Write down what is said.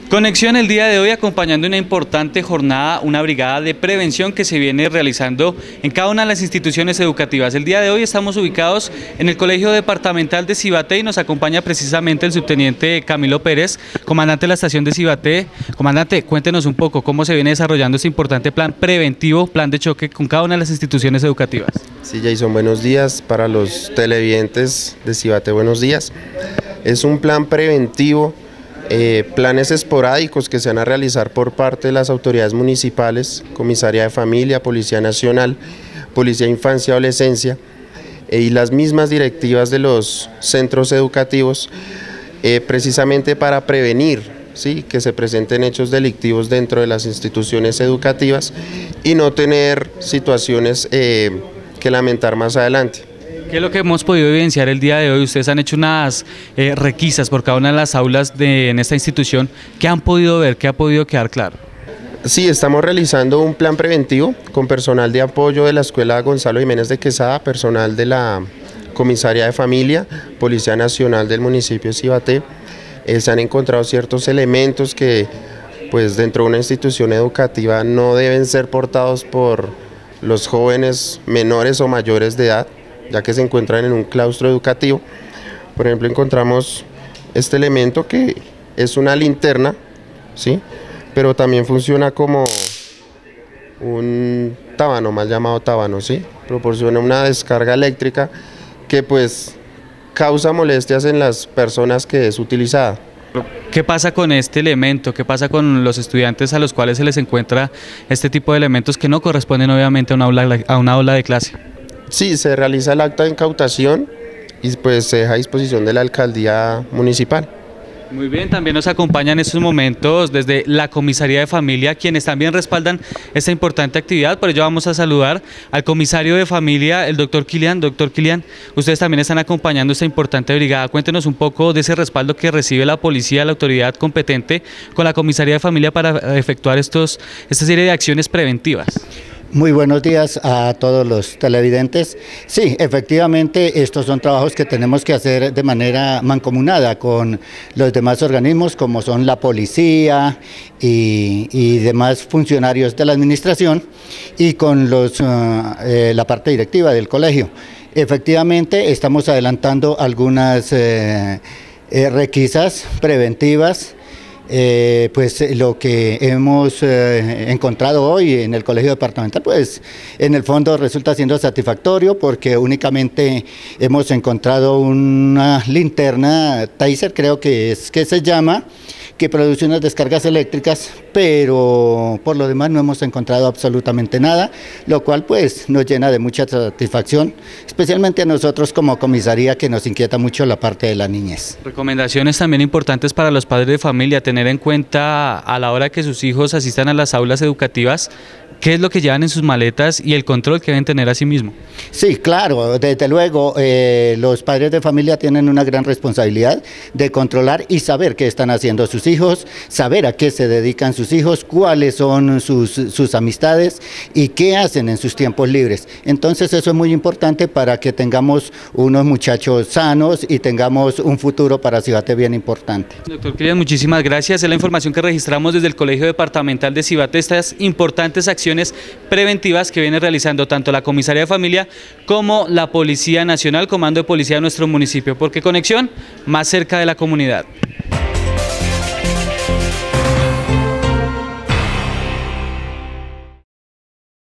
Conexión el día de hoy acompañando una importante jornada, una brigada de prevención que se viene realizando en cada una de las instituciones educativas. El día de hoy estamos ubicados en el Colegio Departamental de Cibaté y nos acompaña precisamente el subteniente Camilo Pérez, comandante de la estación de Cibaté. Comandante, cuéntenos un poco cómo se viene desarrollando este importante plan preventivo, plan de choque con cada una de las instituciones educativas. Sí, Jason, buenos días. Para los televidentes de Cibaté, buenos días. Es un plan preventivo. Planes esporádicos que se van a realizar por parte de las autoridades municipales, Comisaría de Familia, Policía Nacional, Policía de Infancia y Adolescencia y las mismas directivas de los centros educativos, precisamente para prevenir, ¿sí?, que se presenten hechos delictivos dentro de las instituciones educativas y no tener situaciones que lamentar más adelante. ¿Qué es lo que hemos podido evidenciar el día de hoy? Ustedes han hecho unas requisas por cada una de las aulas en esta institución. ¿Qué han podido ver? ¿Qué ha podido quedar claro? Sí, estamos realizando un plan preventivo con personal de apoyo de la Escuela Gonzalo Jiménez de Quesada, personal de la Comisaría de Familia, Policía Nacional del municipio de Cibaté. Se han encontrado ciertos elementos que, pues, dentro de una institución educativa no deben ser portados por los jóvenes menores o mayores de edad, ya que se encuentran en un claustro educativo. Por ejemplo, encontramos este elemento que es una linterna, ¿sí?, pero también funciona como un tábano, mal llamado tábano, ¿sí?, proporciona una descarga eléctrica que pues causa molestias en las personas que es utilizada. ¿Qué pasa con este elemento? ¿Qué pasa con los estudiantes a los cuales se les encuentra este tipo de elementos que no corresponden obviamente a una aula de clase? Sí, se realiza el acta de incautación y pues se deja a disposición de la alcaldía municipal. Muy bien, también nos acompañan en estos momentos desde la Comisaría de Familia, quienes también respaldan esta importante actividad. Por ello vamos a saludar al comisario de Familia, el doctor Kilian. Doctor Kilian, ustedes también están acompañando esta importante brigada. Cuéntenos un poco de ese respaldo que recibe la policía, la autoridad competente con la Comisaría de Familia para efectuar esta serie de acciones preventivas. Muy buenos días a todos los televidentes. Sí, efectivamente, estos son trabajos que tenemos que hacer de manera mancomunada con los demás organismos, como son la policía y demás funcionarios de la administración, y con la parte directiva del colegio. Efectivamente, estamos adelantando algunas requisas preventivas. Pues lo que hemos encontrado hoy en el Colegio Departamental, pues en el fondo resulta siendo satisfactorio, porque únicamente hemos encontrado una linterna Taser, creo que es que se llama, que produce unas descargas eléctricas, pero por lo demás no hemos encontrado absolutamente nada, lo cual pues nos llena de mucha satisfacción, especialmente a nosotros como comisaría, que nos inquieta mucho la parte de la niñez. Recomendaciones también importantes para los padres de familia, tener en cuenta a la hora que sus hijos asistan a las aulas educativas, qué es lo que llevan en sus maletas y el control que deben tener a sí mismos. Sí, claro, desde luego, los padres de familia tienen una gran responsabilidad de controlar y saber qué están haciendo sus hijos, saber a qué se dedican sus hijos, cuáles son sus amistades y qué hacen en sus tiempos libres. Entonces eso es muy importante para que tengamos unos muchachos sanos y tengamos un futuro para Cibaté bien importante. Doctor Kilian, muchísimas gracias. Es la información que registramos desde el Colegio Departamental de Cibaté, estas importantes acciones preventivas que viene realizando tanto la Comisaría de Familia como la Policía Nacional, Comando de Policía de nuestro municipio, porque Conexión más cerca de la comunidad.